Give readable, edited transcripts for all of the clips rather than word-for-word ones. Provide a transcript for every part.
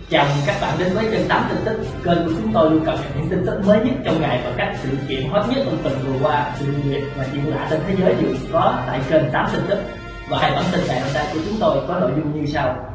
Chào mừng các bạn đến với kênh 8 tin tức. Kênh của chúng tôi luôn cập nhật những tin tức mới nhất trong ngày và các sự kiện hot nhất trong tuần vừa qua. Sự việc và chuyện lạ trên thế giới đều có tại kênh 8 tin tức. Và hai bản tin ngày hôm nay của chúng tôi có nội dung như sau.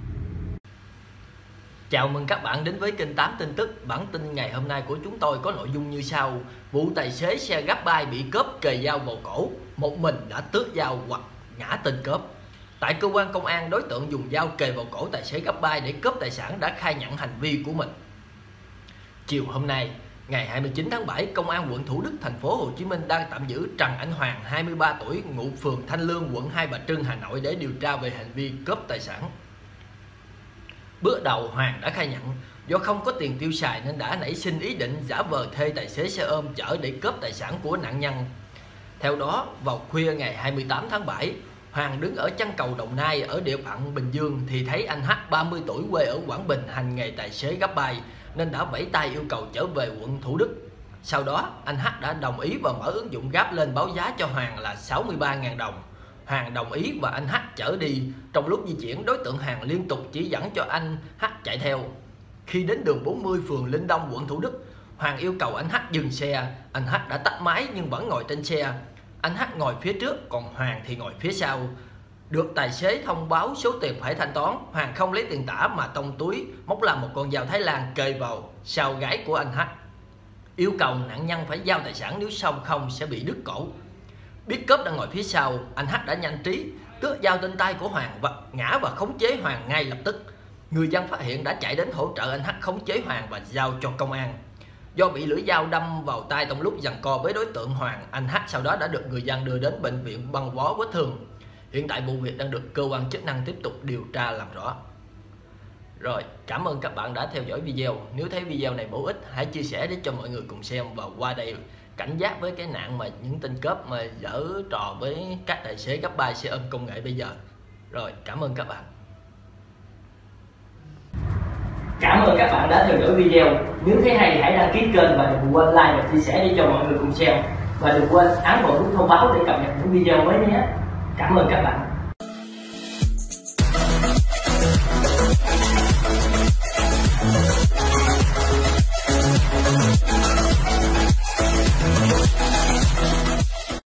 Chào mừng các bạn đến với kênh 8 tin tức. Bản tin ngày hôm nay của chúng tôi có nội dung như sau. Vụ tài xế xe gấp bay bị cướp kề dao vào cổ, một mình đã tước dao hoặc ngã tên cướp. Tại cơ quan công an, đối tượng dùng dao kề vào cổ tài xế gấp bay để cướp tài sản đã khai nhận hành vi của mình. Chiều hôm nay, ngày 29 tháng 7, Công an quận Thủ Đức, thành phố Hồ Chí Minh đang tạm giữ Trần Anh Hoàng, 23 tuổi, ngụ phường Thanh Lương, quận Hai Bà Trưng, Hà Nội để điều tra về hành vi cướp tài sản. Bước đầu, Hoàng đã khai nhận do không có tiền tiêu xài nên đã nảy sinh ý định giả vờ thuê tài xế xe ôm chở để cướp tài sản của nạn nhân. Theo đó, vào khuya ngày 28 tháng 7, Hoàng đứng ở chân cầu Đồng Nai ở địa phận Bình Dương thì thấy anh H, 30 tuổi, quê ở Quảng Bình, hành nghề tài xế gấp bay nên đã vẫy tay yêu cầu trở về quận Thủ Đức. Sau đó, anh H đã đồng ý và mở ứng dụng Grab lên báo giá cho Hoàng là 63.000 đồng. Hoàng đồng ý và anh H chở đi. Trong lúc di chuyển, đối tượng Hoàng liên tục chỉ dẫn cho anh H chạy theo. Khi đến đường 40 phường Linh Đông, quận Thủ Đức, Hoàng yêu cầu anh H dừng xe. Anh H đã tắt máy nhưng vẫn ngồi trên xe. Anh H ngồi phía trước, còn Hoàng thì ngồi phía sau. Được tài xế thông báo số tiền phải thanh toán, Hoàng không lấy tiền tả mà tông túi, móc làm một con dao Thái Lan kề vào sau gáy của anh H. Yêu cầu nạn nhân phải giao tài sản, nếu không sẽ bị đứt cổ. Biết cướp đang ngồi phía sau, anh H đã nhanh trí tước dao trên tay của Hoàng và ngã và khống chế Hoàng ngay lập tức. Người dân phát hiện đã chạy đến hỗ trợ anh H khống chế Hoàng và giao cho công an. Do bị lưỡi dao đâm vào tay trong lúc giằng co với đối tượng Hoàng, anh H sau đó đã được người dân đưa đến bệnh viện băng bó vết thương. Hiện tại vụ việc đang được cơ quan chức năng tiếp tục điều tra làm rõ. Rồi, cảm ơn các bạn đã theo dõi video. Nếu thấy video này bổ ích, hãy chia sẻ để cho mọi người cùng xem và qua đây cảnh giác với cái nạn mà những tên cướp mà giở trò với các tài xế gấp bay xe ôm công nghệ bây giờ. Rồi, cảm ơn các bạn. Cảm ơn các bạn đã theo dõi video. Nếu thấy hay hãy đăng ký kênh và đừng quên like và chia sẻ để cho mọi người cùng xem. Và đừng quên ấn vào nút thông báo để cập nhật những video mới nhé. Cảm ơn các bạn.